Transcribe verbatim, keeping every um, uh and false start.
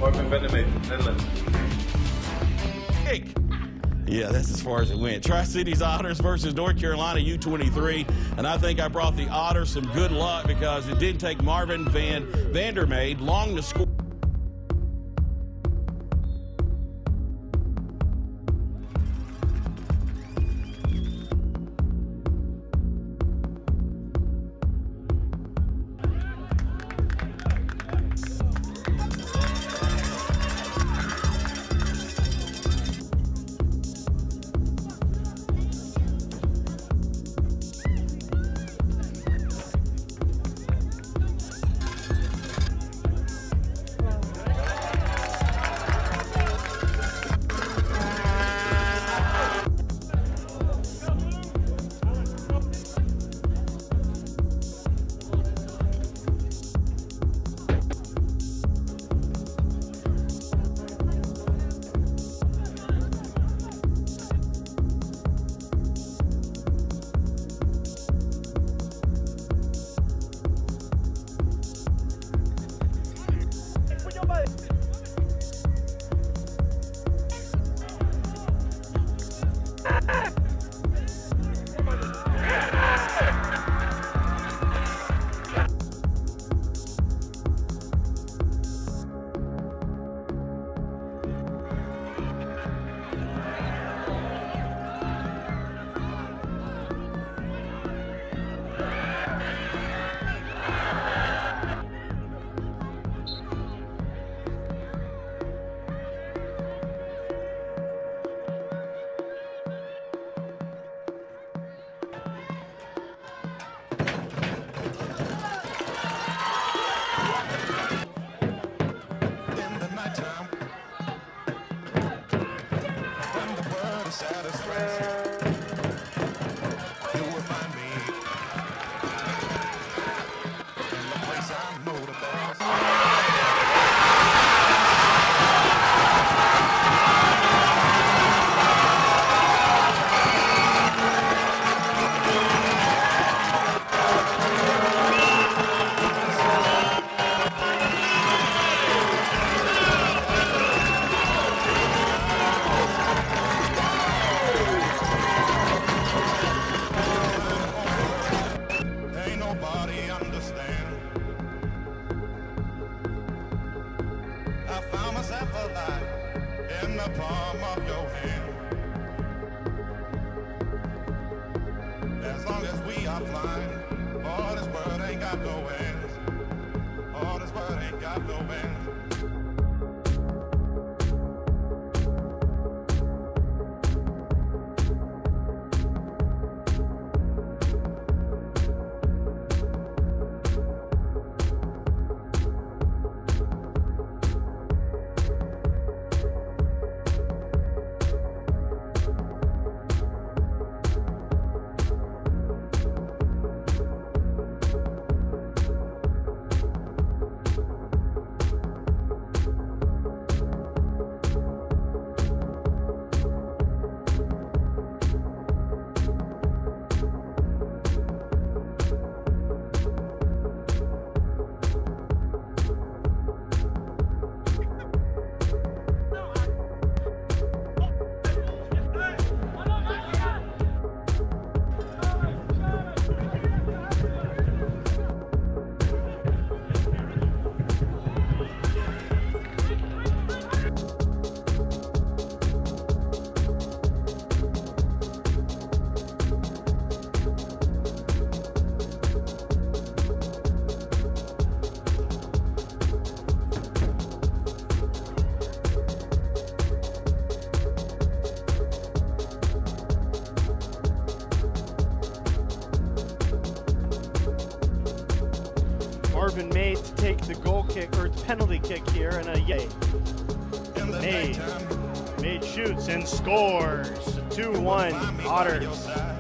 marvinvdmade, Netherlands. Yeah, that's as far as it went. TriCities Otters versus North Carolina U twenty-three. And I think I brought the Otters some good luck because it didn't take Marvin vdmade long to score. I found myself alive in the palm of your hand. As long as we are flying, all this world ain't got no end. All this world ain't got no end. Marvin made to take the goal kick or penalty kick here, and a yay. Made, made shoots and scores. two one Otters.